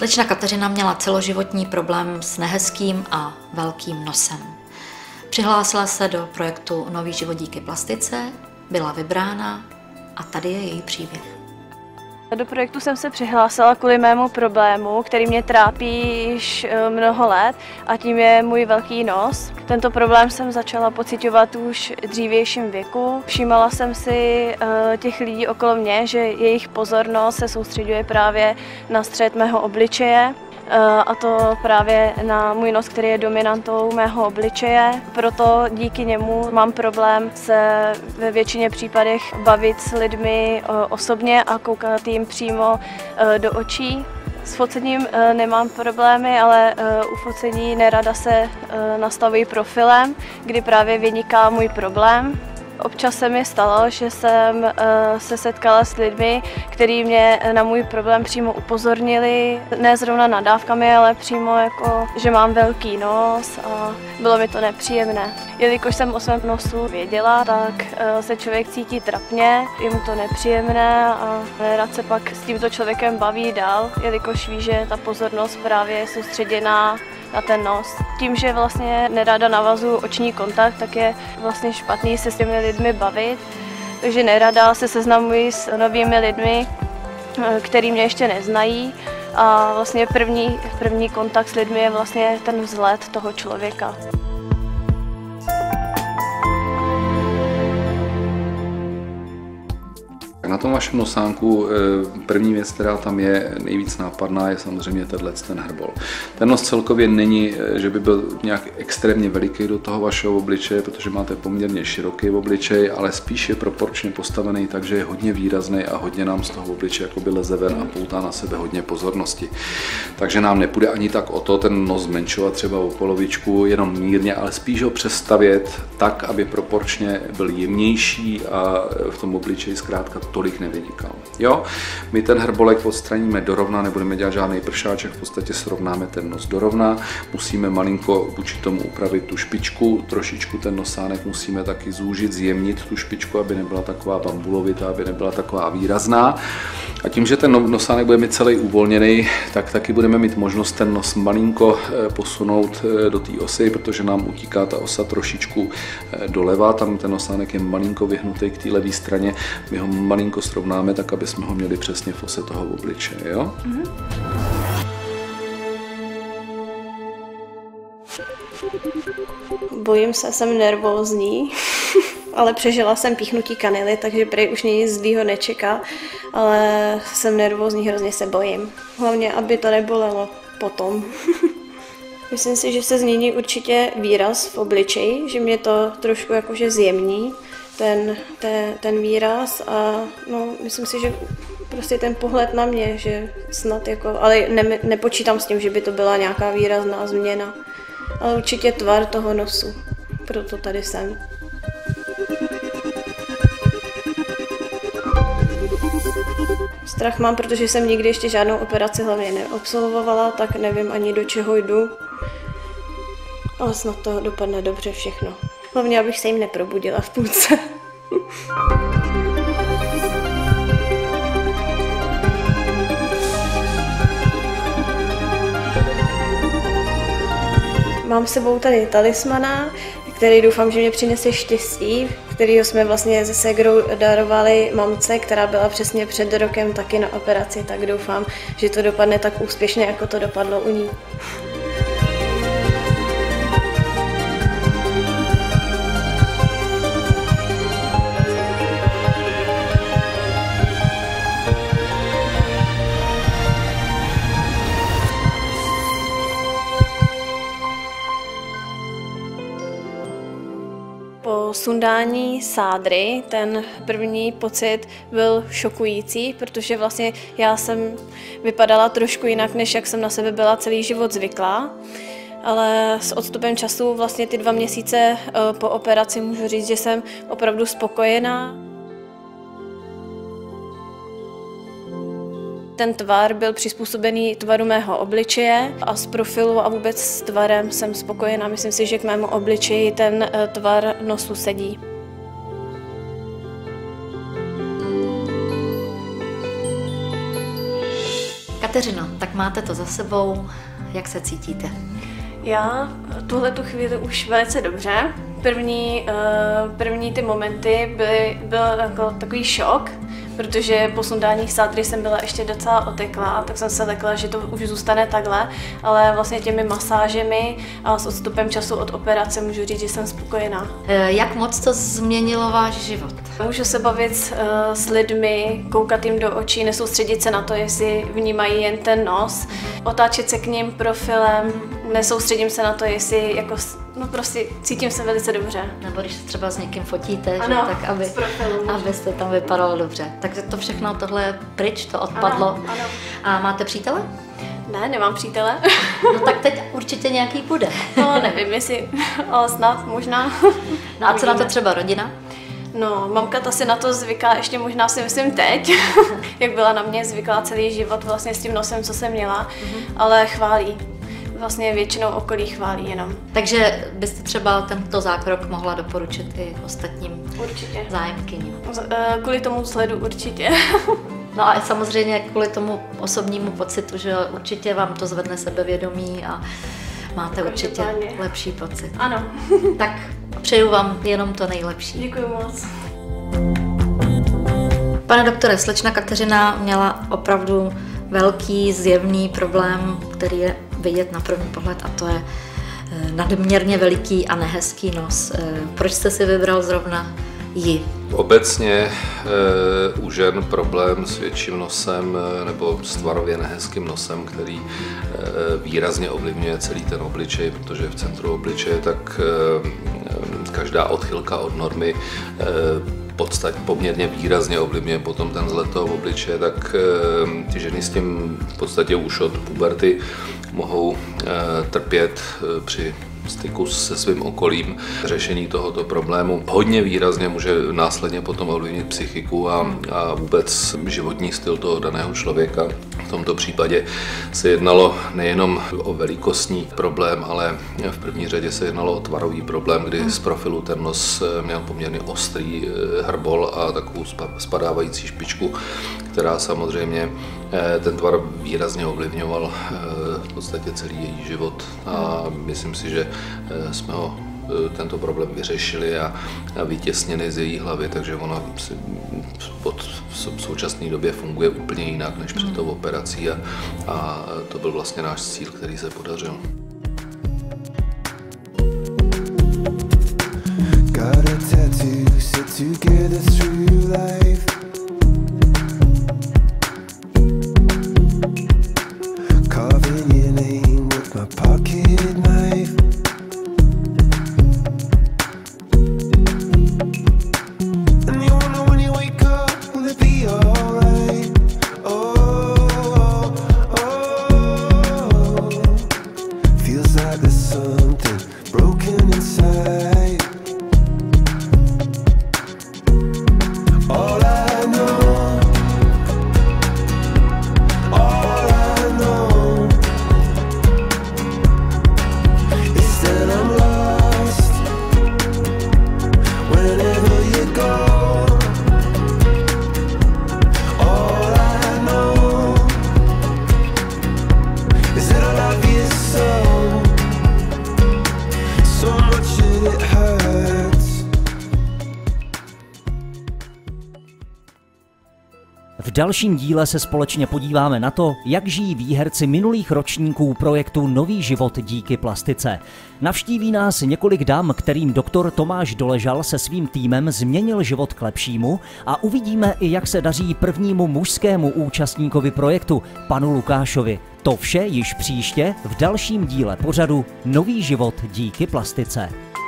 Slečna Kateřina měla celoživotní problém s nehezkým a velkým nosem. Přihlásila se do projektu Nový život díky plastice, byla vybrána a tady je její příběh. Do projektu jsem se přihlásila kvůli mému problému, který mě trápí již mnoho let, a tím je můj velký nos. Tento problém jsem začala pociťovat už v dřívějším věku. Všímala jsem si těch lidí okolo mě, že jejich pozornost se soustředuje právě na střed mého obličeje. A to právě na můj nos, který je dominantou mého obličeje. Proto díky němu mám problém se ve většině případech bavit s lidmi osobně a koukat jim přímo do očí. S focením nemám problémy, ale u focení nerada se nastavují profilem, kdy právě vyniká můj problém. Občas se mi stalo, že jsem se setkala s lidmi, kteří mě na můj problém přímo upozornili, ne zrovna nadávkami, ale přímo jako, že mám velký nos, a bylo mi to nepříjemné. Jelikož jsem o svém nosu věděla, tak se člověk cítí trapně, je mu to nepříjemné a nerad se pak s tímto člověkem baví dál, jelikož ví, že ta pozornost právě je soustředěná na ten nos. Tím, že vlastně nerada navazuju oční kontakt, tak je vlastně špatný se s těmi lidmi bavit. Takže nerada se seznamuji s novými lidmi, který mě ještě neznají. A vlastně první kontakt s lidmi je vlastně ten vzhled toho člověka. Na tom vašem nosánku první věc, která tam je nejvíc nápadná, je samozřejmě ten hrbol. Ten nos celkově není, že by byl nějak extrémně veliký do toho vašeho obličeje, protože máte poměrně široký obličej, ale spíš je proporčně postavený, takže je hodně výrazný a hodně nám z toho obličeje jakoby leze ven a poutá na sebe hodně pozornosti. Takže nám nepůjde ani tak o to ten nos zmenšovat třeba o polovičku, jenom mírně, ale spíš ho přestavět tak, aby proporčně byl jemnější a v tom obličeji zkrátka tolik nevynikal. Jo? My ten hrbolek odstraníme dorovna, nebudeme dělat žádný pršáček, v podstatě srovnáme ten nos dorovna, musíme malinko vůči tomu upravit tu špičku, trošičku ten nosánek musíme taky zúžit, zjemnit tu špičku, aby nebyla taková bambulovitá, aby nebyla taková výrazná. A tím, že ten nosánek bude mít celý uvolněný, tak taky budeme mít možnost ten nos malinko posunout do té osy, protože nám utíká ta osa trošičku doleva, tam ten nosánek je malinko vyhnutý k té levé straně, my ho malinko srovnáme tak, aby jsme ho měli přesně v ose toho obličeje. Jo? Bojím se, jsem nervózní, ale přežila jsem píchnutí kanily, takže prej už mě nic zlýho nečeká, ale jsem nervózní, hrozně se bojím. Hlavně, aby to nebolelo potom. Myslím si, že se změní určitě výraz v obličeji, že mě to trošku jakože zjemní, ten výraz, a no, myslím si, že prostě ten pohled na mě, že snad jako, ale nepočítám s tím, že by to byla nějaká výrazná změna, ale určitě tvar toho nosu, proto tady jsem. Strach mám, protože jsem nikdy ještě žádnou operaci hlavně neabsolvovala, tak nevím ani do čeho jdu, ale snad to dopadne dobře všechno. Hlavně, abych se jim neprobudila v půlce. Mám s sebou tady talismana, který doufám, že mě přinese štěstí, kterýho jsme vlastně se ségrou darovali mamce, která byla přesně před rokem taky na operaci, tak doufám, že to dopadne tak úspěšně, jako to dopadlo u ní. Po sundání sádry ten první pocit byl šokující, protože vlastně já jsem vypadala trošku jinak, než jak jsem na sebe byla celý život zvyklá. Ale s odstupem času, vlastně ty 2 měsíce po operaci, můžu říct, že jsem opravdu spokojená. Ten tvar byl přizpůsobený tvaru mého obličeje a z profilu a vůbec s tvarem jsem spokojená. Myslím si, že k mému obličeji ten tvar nosu sedí. Kateřino, tak máte to za sebou, jak se cítíte? Já tuhletu chvíli už velice dobře. První ty momenty byl jako takový šok, protože po sundání sádry jsem byla ještě docela oteklá, tak jsem se lekla, že to už zůstane takhle, ale vlastně těmi masážemi a s odstupem času od operace můžu říct, že jsem spokojená. Jak moc to změnilo váš život? Můžu se bavit s lidmi, koukat jim do očí, nesoustředit se na to, jestli vnímají jen ten nos, otáčet se k ním profilem, nesoustředím se na to, jestli jako, no prostě cítím se velice dobře. Nebo když se třeba s někým fotíte, ano, že, tak abyste tam vypadalo dobře. Takže to všechno, tohle je pryč, to odpadlo. Ano. A máte přítele? Ne, nemám přítele. No tak teď určitě nějaký bude. No nevím, jestli, ale snad, možná. No a co na to třeba rodina? No, mamka ta si na to zvyká, ještě možná si myslím teď, jak byla na mě zvyklá celý život vlastně s tím nosem, co jsem měla, ale chválí. Vlastně většinou okolí chválí jenom. Takže byste třeba tento zákrok mohla doporučit i ostatním Určitě. zájemkyním? Kvůli tomu vzhledu určitě. No a samozřejmě kvůli tomu osobnímu pocitu, že určitě vám to zvedne sebevědomí a máte určitě lepší pocit. Ano. Tak přeju vám jenom to nejlepší. Děkuji moc. Pane doktore, slečna Kateřina měla opravdu velký zjevný problém, který je vidět na první pohled, a to je nadměrně veliký a nehezký nos. Proč jste si vybral zrovna ji? Obecně u žen problém s větším nosem nebo s tvarově nehezkým nosem, který výrazně ovlivňuje celý ten obličej, protože v centru obličeje tak každá odchylka od normy poměrně výrazně ovlivňuje potom ten vzhled toho obličeje, tak ty ženy s tím v podstatě už od puberty mohou trpět při styku se svým okolím. Řešení tohoto problému hodně výrazně může následně potom ovlivnit psychiku a vůbec životní styl toho daného člověka. V tomto případě se jednalo nejenom o velikostní problém, ale v první řadě se jednalo o tvarový problém, kdy z profilu ten nos měl poměrně ostrý hrbol a takovou spadávající špičku, která samozřejmě ten tvar výrazně ovlivňoval v podstatě celý její život. A myslím si, že jsme tento problém vyřešili a vytěsnili z její hlavy, takže ona v současné době funguje úplně jinak než před tou operací a to byl vlastně náš cíl, který se podařil. V dalším díle se společně podíváme na to, jak žijí výherci minulých ročníků projektu Nový život díky plastice. Navštíví nás několik dam, kterým doktor Tomáš Doležal se svým týmem změnil život k lepšímu, a uvidíme i, jak se daří prvnímu mužskému účastníkovi projektu, panu Lukášovi. To vše již příště v dalším díle pořadu Nový život díky plastice.